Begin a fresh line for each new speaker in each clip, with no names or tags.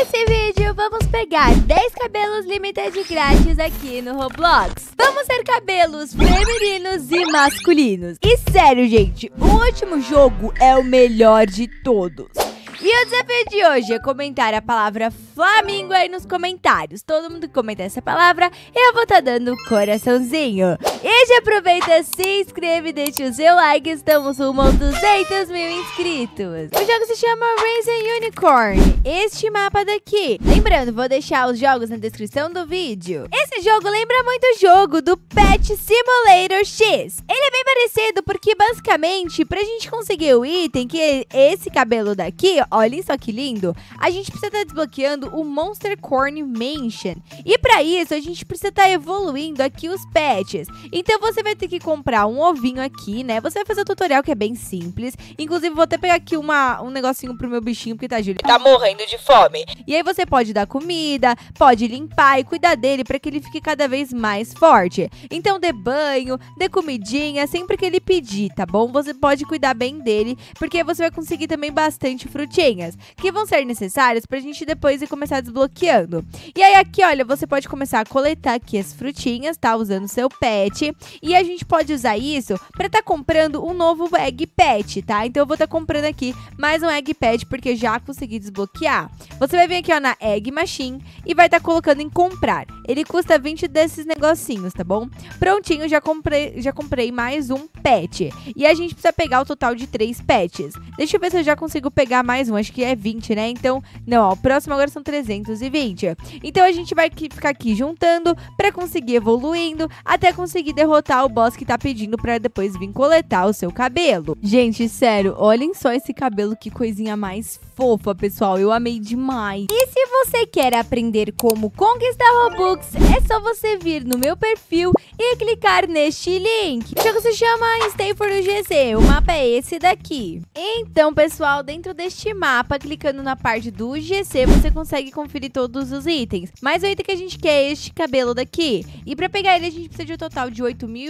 Nesse vídeo, vamos pegar 10 cabelos limited grátis aqui no Roblox. Vamos ter cabelos femininos e masculinos. E sério, gente, o último jogo é o melhor de todos. E o desafio de hoje é comentar a palavra Flamingo aí nos comentários. Todo mundo que comenta essa palavra, eu vou estar dando coraçãozinho. E já aproveita, se inscreve e deixa o seu like. Estamos rumo aos 200 mil inscritos. O jogo se chama Raise Unicorn. Este mapa daqui. Lembrando, vou deixar os jogos na descrição do vídeo. Esse jogo lembra muito o jogo do Pet Simulator X. Ele é bem parecido porque basicamente, pra gente conseguir o item, que é esse cabelo daqui, olhem só que lindo, a gente precisa estar desbloqueando o Monster Corn Mansion. E pra isso, a gente precisa estar evoluindo aqui os pets. Então você vai ter que comprar um ovinho aqui, né? Você vai fazer o tutorial que é bem simples. Inclusive, vou até pegar aqui um negocinho pro meu bichinho, porque tá, Júlia, tá morrendo de fome. E aí você pode dar comida, pode limpar e cuidar dele pra que ele fique cada vez mais forte. Então dê banho, dê comidinha, sempre que ele pedir, tá bom? Você pode cuidar bem dele, porque você vai conseguir também bastante frutinhas, que vão ser necessárias pra gente depois ir começar desbloqueando. E aí aqui, olha, você pode começar a coletar aqui as frutinhas, tá? Usando o seu pet. E a gente pode usar isso pra tá comprando um novo Egg Pet, tá? Então eu vou tá comprando aqui mais um Egg Pet, porque já consegui desbloquear. Você vai vir aqui, ó, na Egg Machine e vai tá colocando em comprar. Ele custa 20 desses negocinhos, tá bom? Prontinho, já comprei mais um pet. E a gente precisa pegar o total de 3 pets. Deixa eu ver se eu já consigo pegar mais um, acho que é 20, né? Então, não, ó, o próximo agora são 320. Então a gente vai ficar aqui juntando pra conseguir evoluindo, até conseguir derrotar o boss que tá pedindo pra depois vir coletar o seu cabelo. Gente, sério, olhem só esse cabelo, que coisinha mais fofa, pessoal. Eu amei demais. E se você quer aprender como conquistar Robux, é só você vir no meu perfil e clicar neste link. O jogo se chama Stay for UGC. O mapa é esse daqui. Então, pessoal, dentro deste mapa, clicando na parte do UGC, você consegue conferir todos os itens. Mas o item que a gente quer é este cabelo daqui. E pra pegar ele, a gente precisa de um total de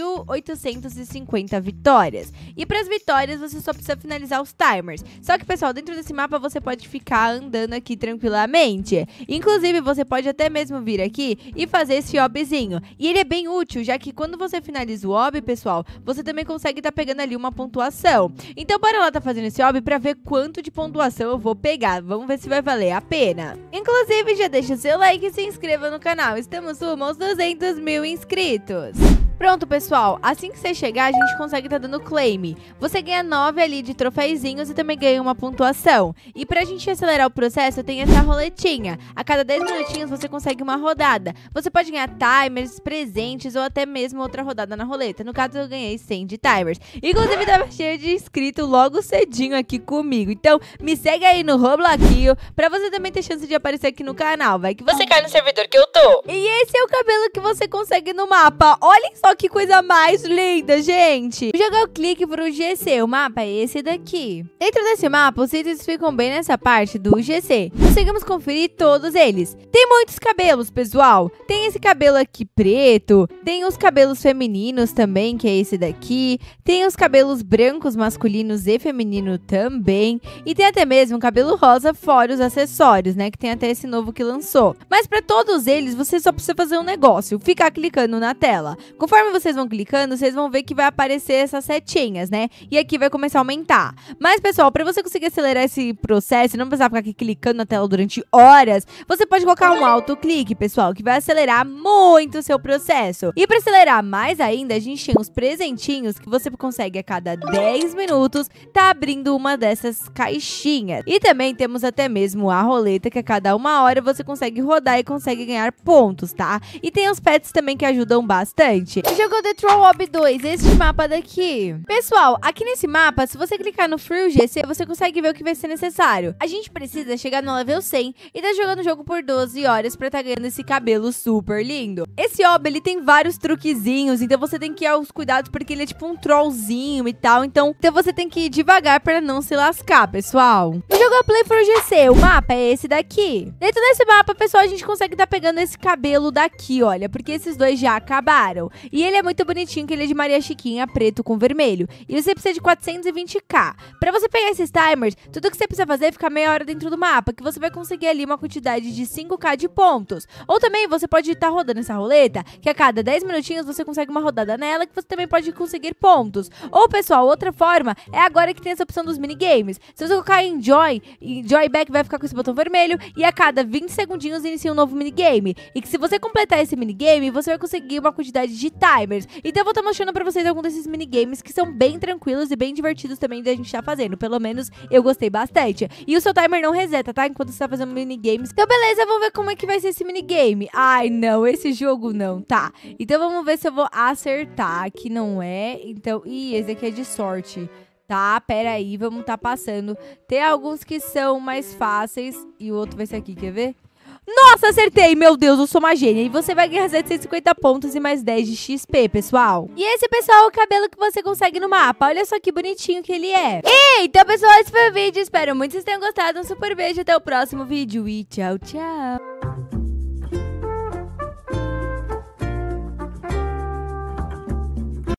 8.850 vitórias. E para as vitórias, você só precisa finalizar os timers. Só que, pessoal, dentro desse mapa, você pode ficar andando aqui tranquilamente. Inclusive, você pode até mesmo vir aqui e fazer esse obzinho. E ele é bem útil, já que quando você finaliza o ob, pessoal, você também consegue estar pegando ali uma pontuação. Então, bora lá tá fazendo esse ob pra ver quanto de pontuação eu vou pegar. Vamos ver se vai valer a pena. Inclusive, já deixa o seu like e se inscreva no canal. Estamos rumo aos 200 mil inscritos. Pronto, pessoal, assim que você chegar, a gente consegue estar dando claim. Você ganha 9 ali de troféuzinhos e também ganha uma pontuação. E pra gente acelerar o processo, tem essa roletinha. A cada 10 minutinhos você consegue uma rodada. Você pode ganhar timers, presentes ou até mesmo outra rodada na roleta. No caso, eu ganhei 100 de timers. Inclusive, tava cheio de inscrito logo cedinho aqui comigo. Então, me segue aí no Robloquinho pra você também ter chance de aparecer aqui no canal. Vai que você cai no servidor que eu tô. E esse é o cabelo que você consegue no mapa. Olhem só que coisa mais linda, gente. Vou jogar o clique pro UGC. O mapa é esse daqui. Dentro desse mapa, os itens ficam bem nessa parte do UGC. Conseguimos conferir todos eles. Tem muitos cabelos, pessoal. Tem esse cabelo aqui preto. Tem os cabelos femininos também, que é esse daqui. Tem os cabelos brancos, masculinos e feminino também. E tem até mesmo um cabelo rosa, fora os acessórios, né? Que tem até esse novo que lançou. Mas pra todos eles, você só precisa fazer um negócio. Ficar clicando na tela. Conforme vocês vão clicando, vocês vão ver que vai aparecer essas setinhas, né? E aqui vai começar a aumentar. Mas, pessoal, pra você conseguir acelerar esse processo e não precisar ficar aqui clicando na tela durante horas, você pode colocar um autoclique, pessoal, que vai acelerar muito o seu processo. E pra acelerar mais ainda, a gente tem os presentinhos que você consegue a cada 10 minutos tá abrindo uma dessas caixinhas. E também temos até mesmo a roleta, que a cada 1 hora você consegue rodar e consegue ganhar pontos, tá? E tem os pets também que ajudam bastante. Jogou The Troll Ob 2, este mapa daqui. Pessoal, aqui nesse mapa, se você clicar no Free UGC, você consegue ver o que vai ser necessário. A gente precisa chegar no level 100 e tá jogando o jogo por 12 horas pra tá ganhando esse cabelo super lindo. Esse Ob, ele tem vários truquezinhos, então você tem que ir aos cuidados porque ele é tipo um trollzinho e tal. Então você tem que ir devagar pra não se lascar, pessoal. O jogo é Play for UGC, o mapa é esse daqui. Dentro desse mapa, pessoal, a gente consegue tá pegando esse cabelo daqui, olha, porque esses dois já acabaram. E ele é muito bonitinho, que ele é de Maria Chiquinha, preto com vermelho. E você precisa de 420k. Pra você pegar esses timers, tudo que você precisa fazer é ficar meia hora dentro do mapa, que você vai conseguir ali uma quantidade de 5k de pontos. Ou também você pode estar rodando essa roleta, que a cada 10 minutinhos você consegue uma rodada nela, que você também pode conseguir pontos. Ou, pessoal, outra forma é agora que tem essa opção dos minigames. Se você colocar em Joy Back vai ficar com esse botão vermelho e a cada 20 segundinhos inicia um novo minigame. E que se você completar esse minigame, você vai conseguir uma quantidade de timers. Então eu vou estar mostrando pra vocês alguns desses minigames que são bem tranquilos e bem divertidos também da gente estar fazendo. Pelo menos eu gostei bastante. E o seu timer não reseta, tá? Enquanto você tá fazendo minigames. Então beleza, vamos ver como é que vai ser esse minigame. Ai, não, esse jogo não, tá. Então vamos ver se eu vou acertar. Aqui não é. Então, esse aqui é de sorte. Tá, pera aí, vamos tá passando. Tem alguns que são mais fáceis e o outro vai ser aqui, quer ver? Nossa, acertei! Meu Deus, eu sou uma gênia. E você vai ganhar 750 pontos e mais 10 de XP, pessoal. E esse, pessoal, é o cabelo que você consegue no mapa. Olha só que bonitinho que ele é. E, então, pessoal, esse foi o vídeo. Espero muito que vocês tenham gostado. Um super beijo, até o próximo vídeo e tchau, tchau.